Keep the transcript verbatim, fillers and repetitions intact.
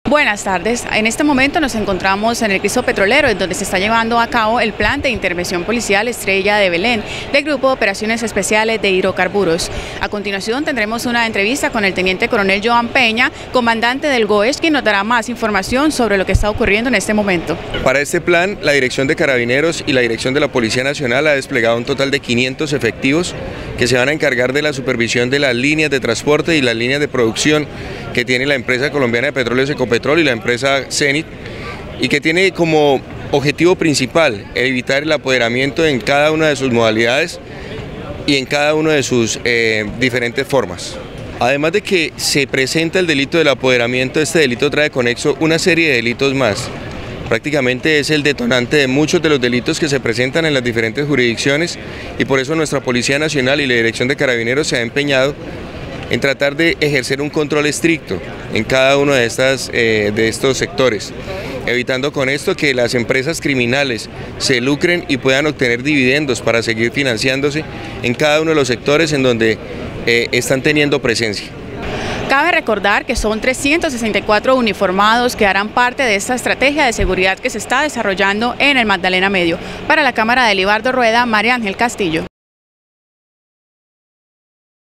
Buenas tardes. En este momento nos encontramos en el Cristo Petrolero, en donde se está llevando a cabo el Plan de Intervención Policial Estrella de Belén, del Grupo de Operaciones Especiales de Hidrocarburos. A continuación tendremos una entrevista con el Teniente Coronel Joan Peña, comandante del GOES, quien nos dará más información sobre lo que está ocurriendo en este momento. Para este plan, la Dirección de Carabineros y la Dirección de la Policía Nacional ha desplegado un total de quinientos efectivos que se van a encargar de la supervisión de las líneas de transporte y las líneas de producción que tiene la empresa colombiana de petróleos Ecopetrol y la empresa Zenit, y que tiene como objetivo principal evitar el apoderamiento en cada una de sus modalidades y en cada una de sus eh, diferentes formas. Además de que se presenta el delito del apoderamiento, este delito trae conexo una serie de delitos más. Prácticamente es el detonante de muchos de los delitos que se presentan en las diferentes jurisdicciones, y por eso nuestra Policía Nacional y la Dirección de Carabineros se ha empeñado en tratar de ejercer un control estricto en cada uno de, estas, eh, de estos sectores, evitando con esto que las empresas criminales se lucren y puedan obtener dividendos para seguir financiándose en cada uno de los sectores en donde eh, están teniendo presencia. Cabe recordar que son trescientos sesenta y cuatro uniformados que harán parte de esta estrategia de seguridad que se está desarrollando en el Magdalena Medio. Para la cámara de Libardo Rueda, María Ángel Castillo.